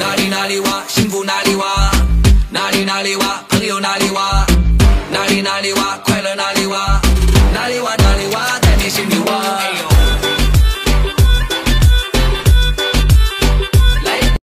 哪里哪里哇，幸福哪里哇，哪里哪里哇，朋友哪里哇，哪里哪里哇，快乐哪里哇。